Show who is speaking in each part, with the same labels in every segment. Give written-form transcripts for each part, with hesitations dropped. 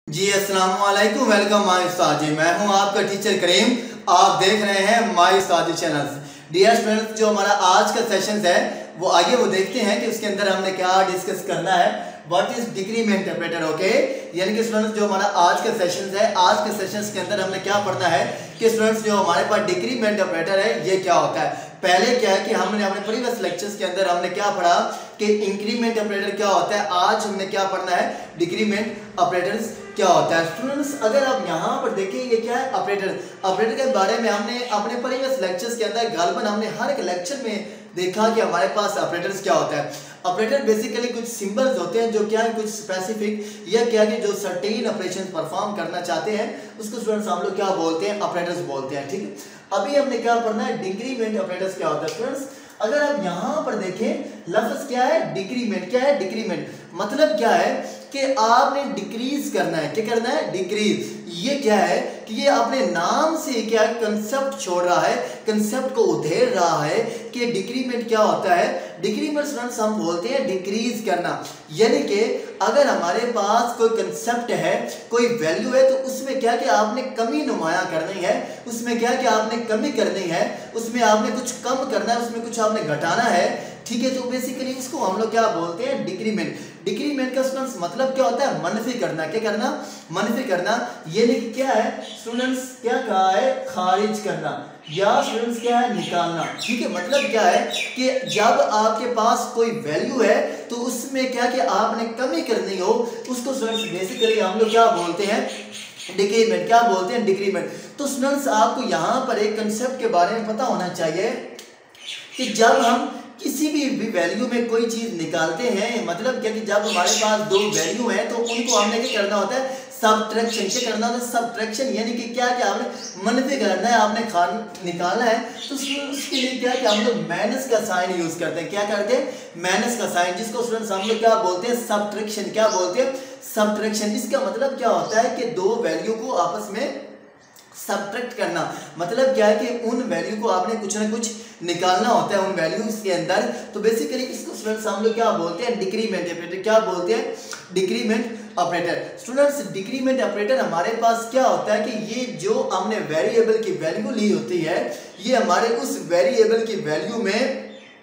Speaker 1: जी अस्सलाम वालेकुम, welcome my उस्ताद जी। मैं हूं आपका टीचर करीम। आप देख रहे हैं my Ustad ji channel. Dear students, जो हमारा आज का सेशन है वो आइए वो देखते हैं कि उसके अंदर हमने क्या डिस्कस करना है। What is decrement operator, okay. यानी कि स्टूडेंट्स जो हमारा आज का सेशन है, आज के सेशन के अंदर हमने क्या पढ़ना है कि स्टूडेंट्स जो हमारे पास डिक्रीमेंट ऑपरेटर है ये क्या होता है। पहले क्या है कि हमने अपने प्रीवियस लेक्चर्स के अंदर हमने क्या पढ़ा कि इंक्रीमेंट ऑपरेटर क्या होता है। आज हमने क्या पढ़ना है, डिक्रीमेंट ऑपरेटर्स क्या होता है। स्टूडेंट्स अगर आप यहाँ पर देखें ये क्या है, ऑपरेटर के बारे में हमने अपने प्रीवियस लेक्चर्स के अंदर गालिबन हमने हर एक लेक्चर में देखा कि हमारे पास ऑपरेटर्स क्या होता है। ऑपरेटर बेसिकली कुछ सिंबल्स होते हैं जो क्या है, कुछ स्पेसिफिक या क्या कि जो सर्टेन ऑपरेशन परफॉर्म करना चाहते हैं उसको स्टूडेंट्स हम लोग क्या बोलते हैं, ऑपरेटर्स बोलते हैं। ठीक है, अभी हमने क्या पढ़ना है, डिक्रीमेंट ऑपरेटर्स क्या होता है। स्टूडेंट्स अगर आप यहाँ पर देखें लफ्ज क्या है, डिक्रीमेंट। क्या है डिक्रीमेंट, मतलब क्या है कि आपने डिक्रीज करना है। क्या करना है, डिक्रीज। ये क्या है कि ये अपने नाम से क्या कंसेप्ट छोड़ रहा है, कंसेप्ट को उधेड़ रहा है कि डिक्रीमेंट क्या होता है। डिक्रीमेंट स्टूडेंट्स हम बोलते हैं डिक्रीज करना। यानी कि अगर हमारे पास कोई कंसेप्ट है, कोई वैल्यू है, तो उसमें क्या कि आपने कमी नुमाया करनी है, उसमें क्या कि आपने कमी करनी है, उसमें आपने कुछ कम करना है, उसमें कुछ आपने घटाना है। ठीक है, तो बेसिकली इसको हम लोग क्या बोलते हैं, डिक्रीमेंट। डिक्रीमेंट का स्टूडेंट्स मतलब क्या होता है, मनफी करना। क्या करना, मनफी करना। ये क्या है स्टूडेंट्स, क्या कहा है, खारिज करना या स्टूडेंट्स क्या है, निकालना। ठीक है, मतलब क्या है कि जब आपके पास कोई वैल्यू है तो उसमें क्या कि आपने कमी करनी हो, उसको स्टूडेंट्स बेसिकली हम लोग क्या बोलते हैं, डिक्रीमेंट। क्या बोलते हैं, डिक्रीमेंट। तो स्टूडेंट्स आपको यहाँ पर एक कंसेप्ट के बारे में पता होना चाहिए कि जब हम किसी भी वैल्यू में कोई चीज निकालते हैं, मतलब क्या कि जब हमारे पास दो वैल्यू है तो उनको हमने क्या करना होता है, सबट्रैक्शन। क्या करना होता है, सबट्रैक्शन। यानी कि क्या कि आपने मनफी करना है, आपने निकालना है, तो उसके लिए क्या कि हम लोग माइनस का साइन यूज करते हैं। क्या करते हैं, माइनस का साइन, जिसको स्टूडेंट्स हम लोग क्या बोलते हैं, सबट्रैक्शन। क्या बोलते हैं, सबट्रैक्शन। इसका मतलब क्या होता है कि दो वैल्यू को आपस में सबट्रैक्ट करना। मतलब क्या है कि उन वैल्यू को आपने कुछ ना कुछ निकालना होता है उन वैल्यूज के अंदर। तो बेसिकली इसको स्टूडेंट्स हम लोग क्या बोलते हैं, डिक्रीमेंट ऑपरेटर। क्या बोलते हैं, decrement operator. Students decrement operator हमारे पास क्या होता है कि ये जो हमने वेरिएबल की वैल्यू ली होती है, ये हमारे उस वेरिएबल की वैल्यू में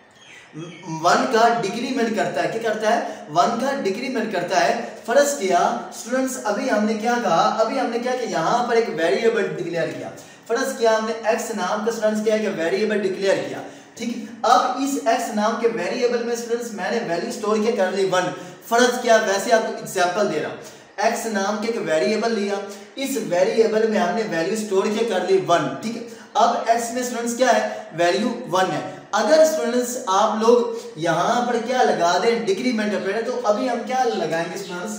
Speaker 1: 1 का डिक्रीमेंट करता है। क्या करता है, 1 का डिक्रीमेंट करता है। फर्ज किया स्टूडेंट्स, अभी हमने क्या कहा, अभी हमने क्या कि यहाँ पर एक वेरिएबल डिक्लेयर किया। फर्ज किया हमने x नाम का स्टूडेंट्स क्या है, वेरिएबल डिक्लेयर किया। ठीक है, अब इस x नाम के वेरिएबल में स्टूडेंट्स मैंने वैल्यू स्टोर किया, कर ली 1। फर्ज किया, वैसे आपको एग्जांपल दे रहा हूं, x नाम के एक वेरिएबल लिया, इस वेरिएबल में हमने वैल्यू स्टोर किया, कर ली 1। ठीक है, अब x में स्टूडेंट्स क्या है, वैल्यू 1 है। अगर स्टूडेंट्स आप लोग यहां पर क्या लगा दें, डिक्रीमेंट ऑपरेटर, तो अभी हम क्या लगाएंगे स्टूडेंट्स,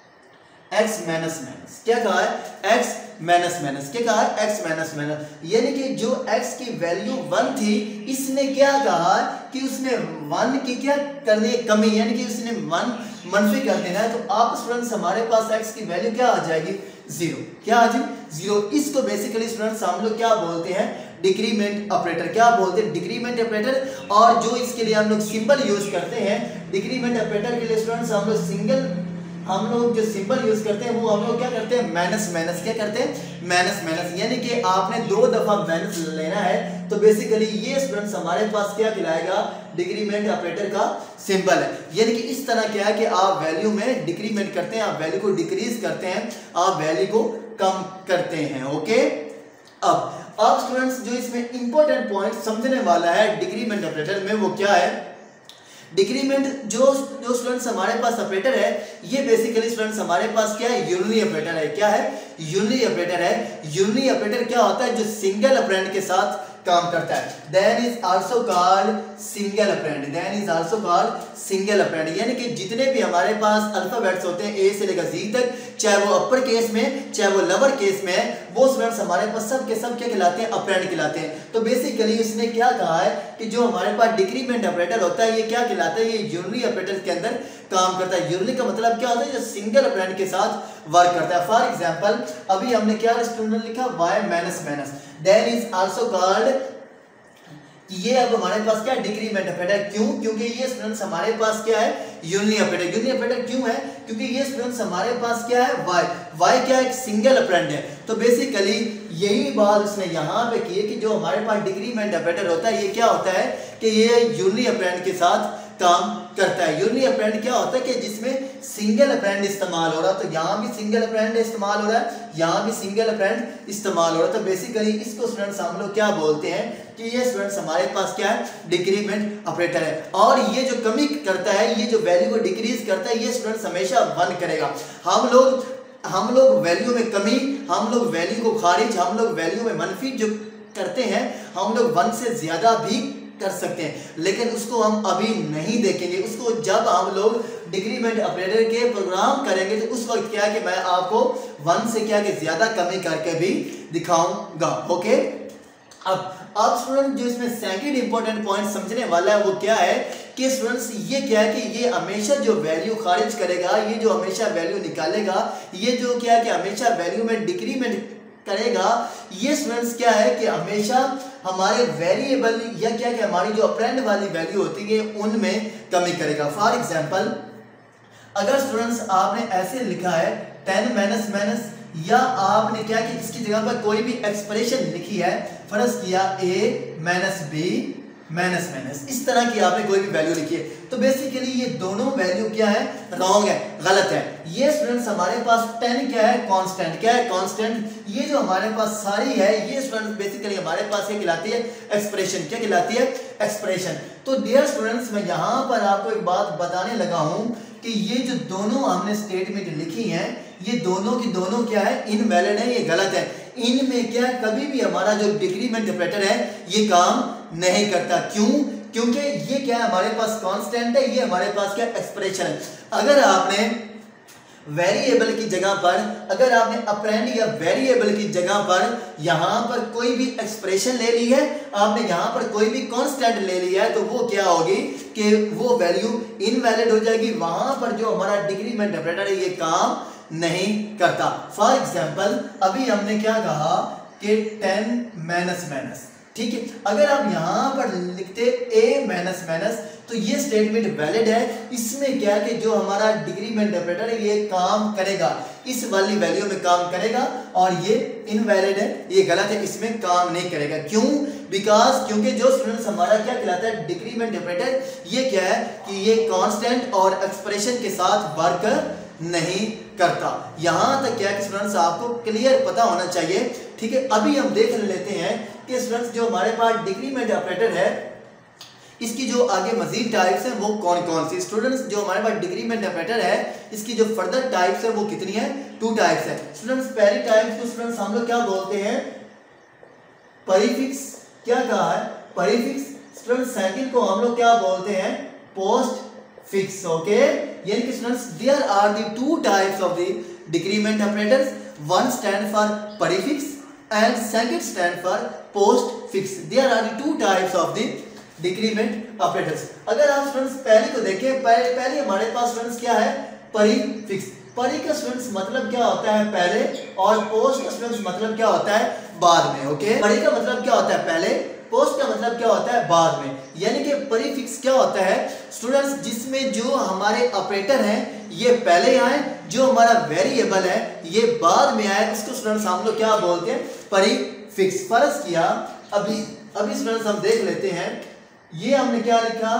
Speaker 1: x माइनस माइनस। क्या कहा है, x माइनस माइनस। क्या कहा है, x माइनस माइनस। यानी कि जो x की वैल्यू 1 थी, इसने क्या कहा कि उसने 1 की क्या करनी है, कमी। यानी कि उसने 1 मनफी कर देना है। तो आप स्टूडेंट्स हमारे पास x की वैल्यू क्या आ जाएगी, 0। क्या आ जाएगी, 0। इसको बेसिकली स्टूडेंट्स हम लोग क्या बोलते हैं, डिक्रीमेंट ऑपरेटर। क्या बोलते हैं, डिक्रीमेंट ऑपरेटर। और जो इसके लिए हम लोग सिंबल यूज करते हैं डिक्रीमेंट ऑपरेटर के लिए स्टूडेंट्स, हम लोग जो सिंबल यूज करते हैं वो हम लोग क्या करते हैं, माइनस माइनस। क्या करते हैं, माइनस माइनस। यानी कि आपने 2 दफा माइनस लेना है। तो बेसिकली ये स्टूडेंट्स हमारे पास क्या कहलाएगा, डिक्रीमेंट ऑपरेटर का सिंबल है। यानी कि इस तरह क्या है कि आप वैल्यू में डिक्रीमेंट करते हैं, आप वैल्यू को डिक्रीज करते हैं, आप वैल्यू को कम करते हैं। ओके, अब स्टूडेंट्स जो इसमें इंपॉर्टेंट पॉइंट समझने वाला है डिक्रीमेंट ऑपरेटर में वो क्या है, डिक्रीमेंट जो स्टूडेंट्स हमारे पास ऑपरेटर है, ये बेसिकली स्टूडेंट्स हमारे पास क्या है, यूनियन ऑपरेटर है। क्या है, यूनियन ऑपरेटर है। यूनियन ऑपरेटर क्या होता है, जो सिंगल ऑपरेंड के साथ काम करता है। Then is also called single operand. Then is also called single operand. यानी कि जितने भी हमारे पास अल्फाबेट्स होते हैं ए से लेकर जी तक, चाहे वो अपर केस में चाहे वो लोअर केस में है, वो स्टूडेंट्स हमारे पास सब के सब क्या कहलाते हैं, ऑपरेंड कहलाते हैं। तो बेसिकली इसने क्या कहा है कि जो हमारे पास डिक्रीमेंट ऑपरेटर होता है ये क्या कहलाता है, ये यूनियन ऑपरेटर के अंदर काम करता है। यूनियन का मतलब क्या होता है, जो सिंगल ऑपरेंड के साथ वर्क करता है। फॉर एग्जांपल अभी हमने क्या स्टूडेंट लिखा, y minus minus. Then is also called, ये अब हमारे पास क्या डिक्रीमेंट ऑपरेटर। क्यों, क्योंकि ये स्टूडेंट्स हमारे पास क्या है, यूनियन ऑपरेटर। यूनियन ऑपरेटर क्यों है, क्योंकि ये स्टूडेंट्स हमारे पास क्या है, वाई, वाई क्या है, एक सिंगल ऑपरेंड है। तो बेसिकली यही बात उसने यहाँ पे की है कि जो हमारे पास डिक्रीमेंट ऑपरेटर होता है ये क्या होता है कि ये यूनियनरी ऑपरेंड के साथ काम करता है। यूनियनरी ऑपरेंड क्या होता है कि जिसमें सिंगल ऑपरेंड इस्तेमाल हो रहा है, तो यहाँ भी सिंगल ऑपरेंड इस्तेमाल हो रहा है, यहाँ भी सिंगल ऑपरेंड इस्तेमाल हो रहा है। तो बेसिकली इसको स्टूडेंट्स हम लोग क्या बोलते हैं कि ये स्टूडेंट्स हमारे पास क्या है, डिक्रीमेंट ऑपरेटर है। और ये जो कमी करता है, ये जो वैल्यू को डिक्रीज करता है, ये स्टूडेंट्स हमेशा 1 करेगा। हम लोग वैल्यू में कमी, हम लोग वैल्यू को खारिज, हम लोग वैल्यू में मनफी जो करते हैं, हम लोग 1 से ज्यादा भी कर सकते हैं, लेकिन उसको हम अभी नहीं देखेंगे। उसको जब हम लोग डिक्रीमेंट ऑपरेटर के प्रोग्राम करेंगे तो उस वक्त क्या है कि मैं आपको 1 से क्या कि ज्यादा कमी करके भी दिखाऊंगा। ओके, अब स्टूडेंट जो इसमें सेकंड इंपॉर्टेंट पॉइंट समझने वाला है वो क्या है कि स्टूडेंट्स ये क्या है कि ये हमेशा जो वैल्यू खारिज करेगा, ये जो हमेशा वैल्यू निकालेगा, ये जो क्या है कि हमेशा वैल्यू में डिक्रीमेंट करेगा, ये स्टूडेंट्स क्या है कि हमेशा हमारे वेरिएबल या क्या कि हमारी जो ऑपरेंड वाली वैल्यू होती है उनमें कमी करेगा। फॉर एग्जांपल अगर स्टूडेंट्स आपने ऐसे लिखा है 10 माइनस माइनस, या आपने क्या कि इसकी जगह पर कोई भी एक्सप्रेशन लिखी है, फर्ज किया a minus b minus minus, इस तरह की आपने कोई भी वैल्यू लिखी है, तो बेसिकली ये दोनों वैल्यू क्या है, रॉन्ग है, गलत है। ये स्टूडेंट्स हमारे पास 10 क्या है, कांस्टेंट, क्या है, कांस्टेंट। ये जो हमारे पास सारी है ये स्टूडेंट्स बेसिकली हमारे पास क्या कहलाती है, एक्सप्रेशन। क्या कहलाती है, एक्सप्रेशन। तो डियर स्टूडेंट्स मैं यहाँ पर आपको एक बात बताने लगा हूँ कि ये जो दोनों हमने स्टेटमेंट लिखी हैं, ये दोनों की दोनों क्या है, इनवैलिड है, ये गलत है। इनमें क्या कभी भी हमारा जो डिक्रीमेंट ऑपरेटर है ये काम नहीं करता। क्यों? क्योंकि ये क्या है, हमारे पास कांस्टेंट है, ये हमारे पास क्या एक्सप्रेशन है। अगर आपने वेरिएबल की जगह पर, अगर आपने ऑपरेंड या वेरिएबल की जगह पर यहां पर कोई भी एक्सप्रेशन ले ली है, आपने यहां पर कोई भी कांस्टेंट ले लिया है, तो वो क्या होगी कि वो वैल्यू इनवैलिड हो जाएगी। वहां पर जो हमारा डिक्रीमेंट ऑपरेटर है ये काम नहीं करता। फॉर एग्जाम्पल अभी हमने क्या कहा कि 10 माइनस माइनस, ठीक है। अगर आप यहां पर लिखते a माइनस माइनस तो ये स्टेटमेंट वैलिड है। इसमें क्या है कि जो हमारा डिक्रीमेंट ऑपरेटर है ये काम करेगा, इस वाली वैल्यू में काम करेगा, और ये इनवैलिड है, ये गलत है, इसमें काम नहीं करेगा। क्यों? बिकॉज क्योंकि जो स्टूडेंट्स हमारा क्या कहलाता है, डिक्रीमेंट ऑपरेटर, ये क्या है कि ये कांस्टेंट और एक्सप्रेशन के साथ वर्क नहीं करता। यहां तक क्या कि स्टूडेंट्स आपको क्लियर पता होना चाहिए, ठीक है। अभी हम देख लेते हैं कि स्टूडेंट्स जो हमारे पास डिक्रीमेंट ऑपरेटर है इसकी जो आगे मजीद टाइप्स हैं वो कौन कौन सी। स्टूडेंट्स जो हमारे पास डिक्रीमेंट ऑपरेटर है इसकी जो फर्दर टाइप्स है वो कितनी है, 2 टाइप्स है। स्टूडेंट्स पहली टाइप को स्टूडेंट्स हम लोग क्या बोलते हैं, प्रीफिक्स। क्या कहा है, प्रीफिक्स। स्टूडेंट्स सेकंड को हम लोग क्या बोलते हैं, पोस्ट फिक्स। ओके, यानी कि students there are the 2 types of the decrement operators, one stand for prefix and second stand for postfix. There are the 2 types of the decrement operators. अगर आप स्टूडेंट्स पहले को देखें, पहले हमारे पास students क्या है, प्रीफिक्स। परी का स्टूडेंट्स मतलब क्या होता है, पहले, और पोस्ट का स्टूडेंट्स मतलब क्या होता है, बाद में। ओके, परी का मतलब क्या होता है, पहले, पोस्ट का मतलब क्या होता है, बाद में। यानी कि प्रीफिक्स क्या होता है स्टूडेंट्स, जिसमें जो हमारे ऑपरेटर हैं ये पहले आए, जो हमारा वेरिएबल है ये बाद में आए, उसको स्टूडेंट्स हम लोग क्या बोलते हैं, प्रीफिक्स। फर्ज किया अभी स्टूडेंट्स हम देख लेते हैं, ये हमने क्या लिखा,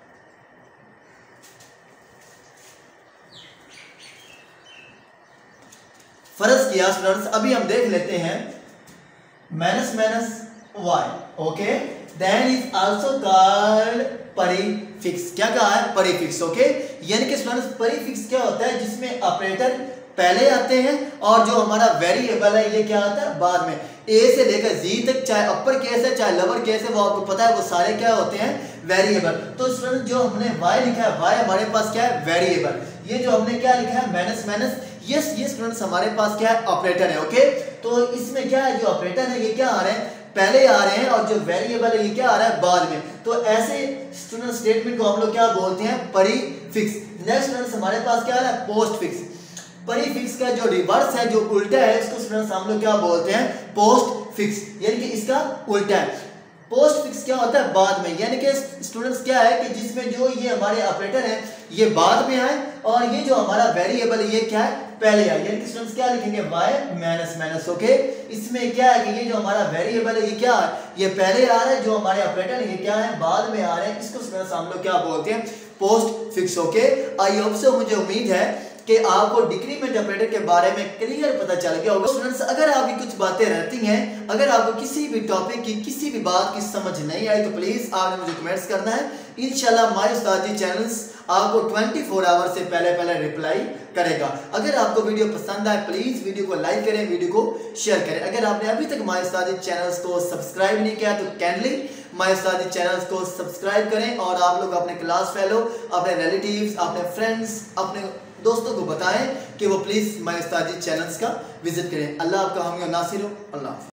Speaker 1: फर्ज किया स्टूडेंट्स, अभी हम देख लेते हैं minus minus y. Okay, that is also called prefix. क्या कहा है, प्रीफिक्स। ओके, यानी कि स्टूडेंट्स प्रीफिक्स क्या होता है, जिसमें ऑपरेटर पहले आते हैं और जो हमारा वेरिएबल है ये क्या आता है, बाद में। ए से लेकर जी तक, चाहे अपर केस है चाहे लोअर केस है, वो आपको पता है, वो सारे क्या होते हैं, वेरिएबल। तो स्टूडेंट जो हमने y लिखा है, y हमारे पास क्या है, वेरिएबल। ये जो हमने क्या लिखा है, माइनस माइनस, यस ये स्टूडेंट्स हमारे पास क्या है, ऑपरेटर है। ओके, तो इसमें क्या है, जो ऑपरेटर है ये क्या आ रहे हैं, पहले आ रहे हैं, और जो वेरिएबल है ये क्या आ रहा है, बाद में। तो ऐसे स्टूडेंट स्टेटमेंट को हम लोग क्या बोलते हैं, प्रीफिक्स। नेक्स्ट स्टूडेंट्स हमारे पास क्या आ रहा है, पोस्ट फिक्स। प्रीफिक्स का जो रिवर्स है, जो उल्टा है, इसको स्टूडेंट्स हम लोग क्या बोलते हैं, पोस्ट फिक्स, यानी कि इसका उल्टा है। पोस्ट फिक्स क्या होता है, बाद में। यानी कि स्टूडेंट्स क्या है कि जिसमें जो ये हमारे ऑपरेटर हैं ये बाद में आए, और ये जो हमारा वेरिएबल ये क्या है, पहले आए, यानी कि स्टूडेंट्स क्या लिखेंगे, y माइनस माइनस। ओके, इसमें क्या है कि ये जो हमारा वेरिएबल है ये क्या है, ये पहले आ रहा है, जो हमारे ऑपरेटर ये क्या है, बाद में आ रहे हैं। इसको स्टूडेंट्स हम लोग क्या बोलते हैं, postfix. Okay, I hope so, मुझे उम्मीद है कि आपको डिक्रीमेंट ऑपरेटर के बारे में क्लियर पता चल गया होगा। स्टूडेंट्स, अगर आपकी कुछ बातें रहती हैं, अगर आपको किसी भी टॉपिक की किसी भी बात की समझ नहीं आई, तो प्लीज आपने मुझे कमेंट्स करना है। इंशाल्लाह माय उस्ताद जी चैनल्स आपको 24 आवर से पहले रिप्लाई करेगा। अगर आपको वीडियो पसंद आए, प्लीज वीडियो को लाइक करें, वीडियो को शेयर करें। अगर आपने अभी तक माय उस्ताद जी चैनल्स को सब्सक्राइब नहीं किया, तो kindly my Ustad ji channels को सब्सक्राइब करें, और आप लोग अपने क्लास फेलो, अपने रिलेटिव्स, अपने फ्रेंड्स, अपने दोस्तों को बताएं कि वो please my Ustad ji channels का विजिट करें। अल्लाह आपका हामी और नासिर हो। अल्लाह।